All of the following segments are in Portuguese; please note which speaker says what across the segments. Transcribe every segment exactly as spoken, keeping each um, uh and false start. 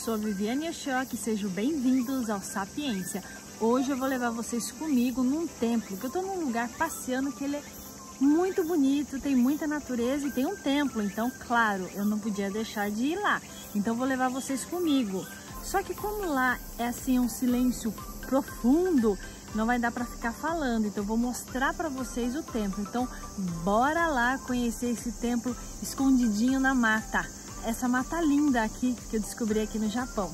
Speaker 1: sou a Viviane Yoshioka e sejam bem-vindos ao Sapiência. Hoje eu vou levar vocês comigo num templo, que eu tô num lugar passeando que ele é muito bonito, tem muita natureza e tem um templo, então claro, eu não podia deixar de ir lá. Então eu vou levar vocês comigo. Só que como lá é assim um silêncio profundo, não vai dar para ficar falando, então eu vou mostrar para vocês o templo. Então bora lá conhecer esse templo escondidinho na mata. Essa mata linda aqui que eu descobri aqui no Japão.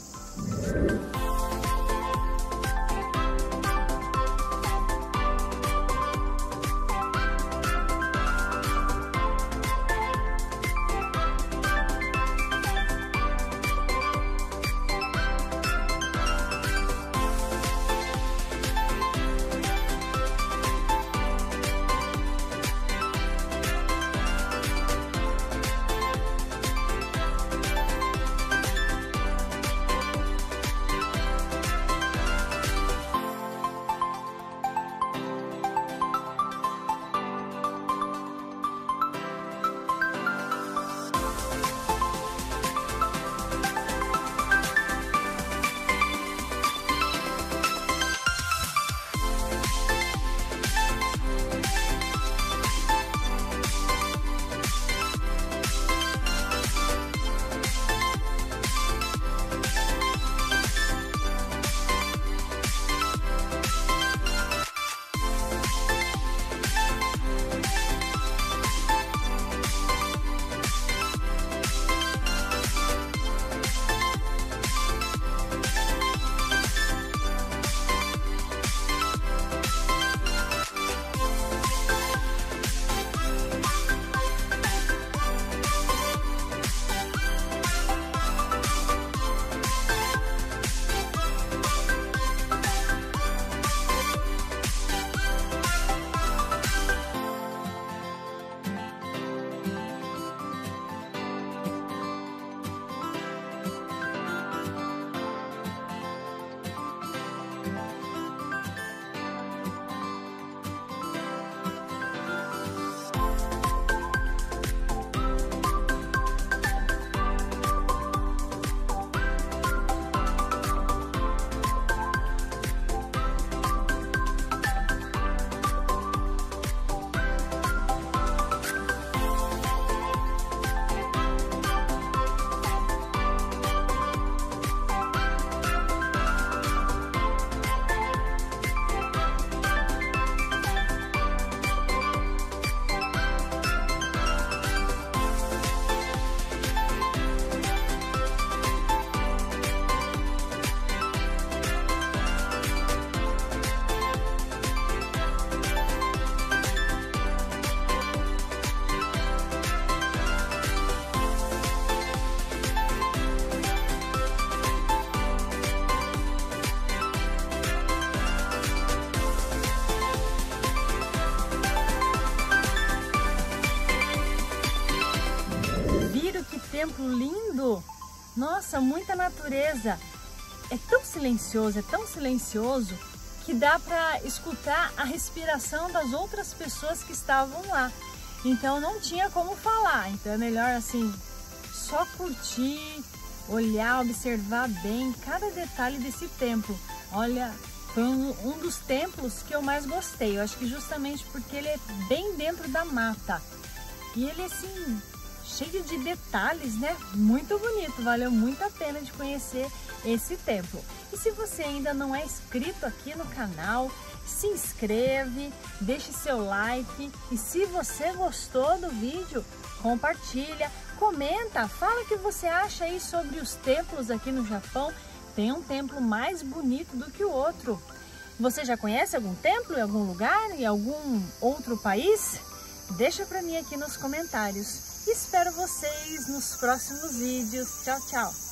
Speaker 1: Templo lindo, nossa, muita natureza, é tão silencioso, é tão silencioso que dá para escutar a respiração das outras pessoas que estavam lá, então não tinha como falar, então é melhor assim, só curtir, olhar, observar bem cada detalhe desse templo. Olha, foi um, um dos templos que eu mais gostei, eu acho que justamente porque ele é bem dentro da mata e ele assim, cheio de detalhes, né? Muito bonito, valeu muito a pena de conhecer esse templo. E se você ainda não é inscrito aqui no canal, se inscreve, deixe seu like e se você gostou do vídeo, compartilha, comenta, fala o que você acha aí sobre os templos aqui no Japão. Tem um templo mais bonito do que o outro. Você já conhece algum templo em algum lugar, em algum outro país? Deixa pra mim aqui nos comentários. Espero vocês nos próximos vídeos. Tchau, tchau!